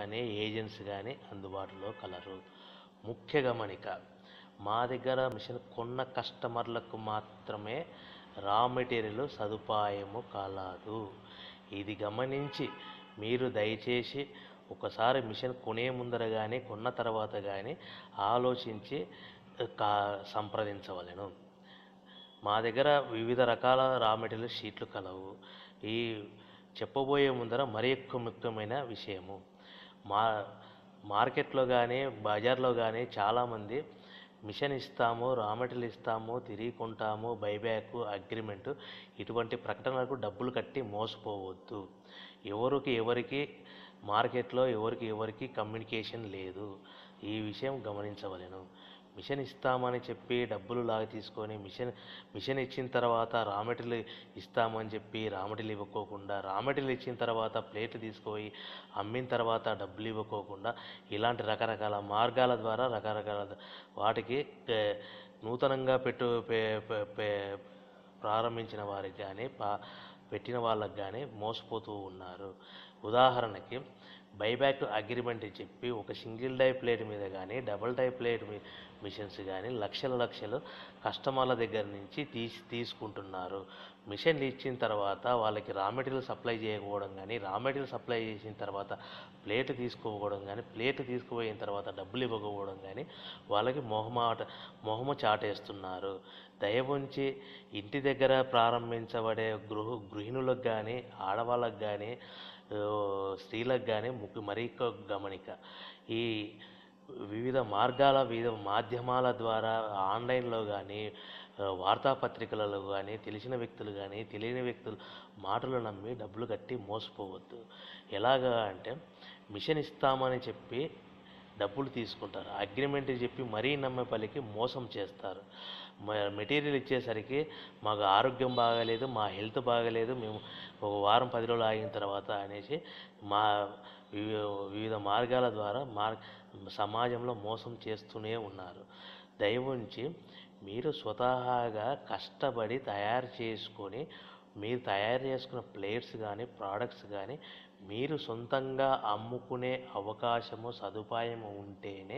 కానీ ఏజెంట్స్ కానీ అందుబాటులో కలరు. ముఖ్య గమనిక, మా దగ్గర మిషన్ కొన్న కస్టమర్లకు మాత్రమే రా మెటీరియల్ సదుపాయము కలదు. ఇది గమనించి మీరు దయచేసి ఒకసారి మిషన్ కొనే ముందర కానీ కొన్న తర్వాత కానీ ఆలోచించి సంప్రదించవలెను. మా దగ్గర వివిధ రకాల రా మెటీరియల్ షీట్లు కలవు. ఈ చెప్పబోయే ముందర మరి ఎక్కువ ముఖ్యమైన విషయము, మార్కెట్లో కానీ బజార్లో కానీ చాలామంది మిషన్ ఇస్తాము, రా మెటీరియల్ ఇస్తాము, తిరిగి కొంటాము, బైబ్యాక్, అగ్రిమెంటు ఇటువంటి ప్రకటనలకు డబ్బులు కట్టి మోసపోవద్దు. ఎవరికి మార్కెట్లో ఎవరికి కమ్యూనికేషన్ లేదు. ఈ విషయం గమనించవలెను. మిషన్ ఇస్తామని చెప్పి డబ్బులు లాగా తీసుకొని మిషన్ ఇచ్చిన తర్వాత రా మెటీరియల్ ఇస్తామని చెప్పి రా మెటీరియల్ ఇవ్వకోకుండా, రా మెటీరియల్ ఇచ్చిన తర్వాత ప్లేట్ తీసుకుపోయి అమ్మిన తర్వాత డబ్బులు ఇవ్వకోకుండా ఇలాంటి రకరకాల మార్గాల ద్వారా రకరకాల వాటికి నూతనంగా ప్రారంభించిన వారికి కానీ పెట్టిన వాళ్ళకి కానీ మోసపోతూ ఉన్నారు. ఉదాహరణకి బైబ్యాక్ అగ్రిమెంట్ చెప్పి ఒక సింగిల్ డై ప్లేట్ మీద కానీ డబుల్ డై ప్లేట్ మిషన్స్ కానీ లక్షలు కస్టమర్ల దగ్గర నుంచి తీసుకుంటున్నారు. మిషన్లు ఇచ్చిన తర్వాత వాళ్ళకి రా మెటీరియల్ సప్లై చేయకపోవడం కానీ, రా మెటీరియల్ సప్లై చేసిన తర్వాత ప్లేట్ తీసుకోకపోవడం కానీ, ప్లేట్ తీసుకుపోయిన తర్వాత డబ్బులు ఇవ్వకపోవడం కానీ వాళ్ళకి మొహమ చాటేస్తున్నారు. దయవుంచి ఇంటి దగ్గర ప్రారంభించబడే గృహిణులకు కానీ, ఆడవాళ్ళకు కానీ, స్త్రీలకు కానీ మరీ గమనిక, ఈ వివిధ మాధ్యమాల ద్వారా ఆన్లైన్లో కానీ వార్తాపత్రికలలో కానీ తెలిసిన వ్యక్తులు కానీ తెలియని వ్యక్తులు మాటలు నమ్మి డబ్బులు కట్టి మోసపోవద్దు. ఎలాగా అంటే మిషన్ ఇస్తామని చెప్పి డబ్బులు తీసుకుంటారు, అగ్రిమెంట్ చెప్పి మరీ నమ్మే పలికి మోసం చేస్తారు. మెటీరియల్ ఇచ్చేసరికి మాకు ఆరోగ్యం బాగాలేదు, మా హెల్త్ బాగాలేదు, మేము ఒక వారం 10 రోజులు ఆగిన తర్వాత అనేసి వివిధ మార్గాల ద్వారా సమాజంలో మోసం చేస్తూనే ఉన్నారు. దయవుంచి మీరు స్వతహాగా కష్టపడి తయారు చేసుకొని మీరు తయారు చేసుకున్న ప్లేట్స్ కానీ ప్రోడక్ట్స్ కానీ మీరు సొంతంగా అమ్ముకునే అవకాశము సదుపాయము ఉంటేనే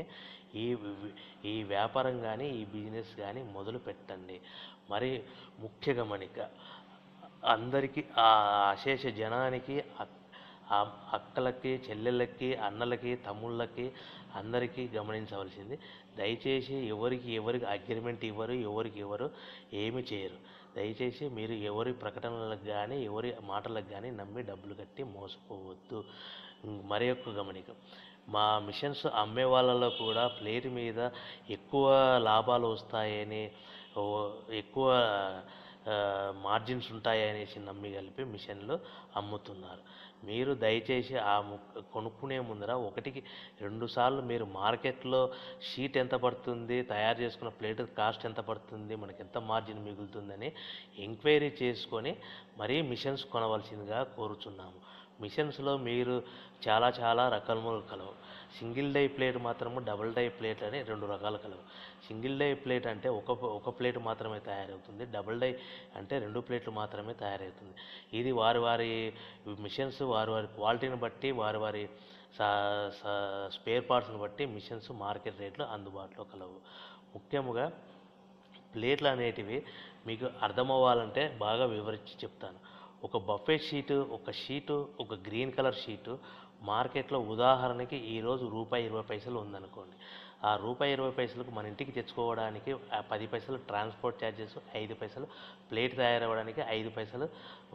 ఈ వ్యాపారం కానీ ఈ బిజినెస్ కానీ మొదలు పెట్టండి. మరి ముఖ్య గమనిక, అందరికీ అశేష జనానికి, అక్కలకి, చెల్లెళ్ళకి, అన్నలకి, తమ్ముళ్ళకి అందరికీ గమనించవలసింది, దయచేసి ఎవరికి అగ్రిమెంట్ ఇవ్వరు, ఎవరు ఏమి చేయరు. దయచేసి మీరు ఎవరి ప్రకటనలకు కానీ ఎవరి మాటలకు కానీ నమ్మి డబ్బులు కట్టి మోసపోవద్దు. మరి యొక్క గమనిక, మా మిషన్స్ అమ్మే వాళ్ళలో కూడా ప్లేట్ మీద ఎక్కువ లాభాలు వస్తాయని, ఎక్కువ మార్జిన్స్ ఉంటాయనేసి నమ్మి కలిపి మిషన్లు అమ్ముతున్నారు. మీరు దయచేసి కొనుక్కునే ముందర 1-2 సార్లు మీరు మార్కెట్లో షీట్ ఎంత పడుతుంది, తయారు చేసుకున్న ప్లేట్ కాస్ట్ ఎంత పడుతుంది, మనకి ఎంత మార్జిన్ మిగులుతుందని ఎంక్వైరీ చేసుకొని మరీ మిషన్స్ కొనవలసిందిగా కోరుచున్నాము. మిషన్స్లో మీరు చాలా రకాలు కలవు. సింగిల్ డై ప్లేట్ మాత్రము, డబుల్ డై ప్లేట్ అని 2 రకాలు కలవు. సింగిల్ డై ప్లేట్ అంటే ఒక ప్లేట్ మాత్రమే తయారవుతుంది, డబుల్ డై అంటే 2 ప్లేట్లు మాత్రమే తయారవుతుంది. ఇది వారి మిషన్స్ వారి క్వాలిటీని బట్టి వారి స్పేర్ పార్ట్స్ని బట్టి మిషన్స్ మార్కెట్ రేట్లు అందుబాటులో కలవు. ముఖ్యముగా ప్లేట్లు అనేటివి మీకు అర్థమవ్వాలంటే బాగా వివరించి చెప్తాను. ఒక బఫే షీటు, ఒక గ్రీన్ కలర్ షీటు మార్కెట్లో ఉదాహరణకి ఈరోజు ₹1.20 ఉందనుకోండి. ఆ ₹1.20 మన ఇంటికి తెచ్చుకోవడానికి 10 పైసలు ట్రాన్స్పోర్ట్ ఛార్జెస్, 5 పైసలు ప్లేట్ తయారవ్వడానికి 5 పైసలు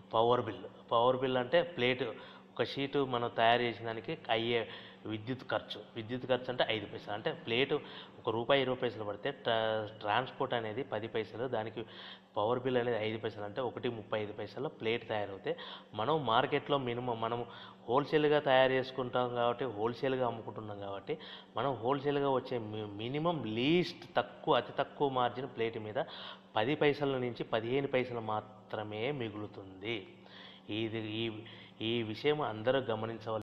పవర్ బిల్ అంటే ప్లేట్ ఒక షీటు మనం తయారు చేసిన దానికి అయ్యే విద్యుత్ ఖర్చు అంటే 5 పైసలు. అంటే ప్లేటు ఒక ₹1.20 పడితే ట్రాన్స్పోర్ట్ అనేది 10 పైసలు, దానికి పవర్ బిల్ అనేది 5 పైసలు, అంటే 1.35 పైసలు ప్లేట్ తయారవుతే మనం మార్కెట్లో మనం హోల్సేల్గా తయారు చేసుకుంటాం కాబట్టి, హోల్సేల్గా అమ్ముకుంటున్నాం కాబట్టి మనం హోల్సేల్గా వచ్చే మినిమం లీస్ట్ అతి తక్కువ మార్జిన్ ప్లేట్ మీద 10 పైసల నుంచి 15 పైసలు మాత్రమే మిగులుతుంది. ఈ విషయం అందరూ గమనించవలసి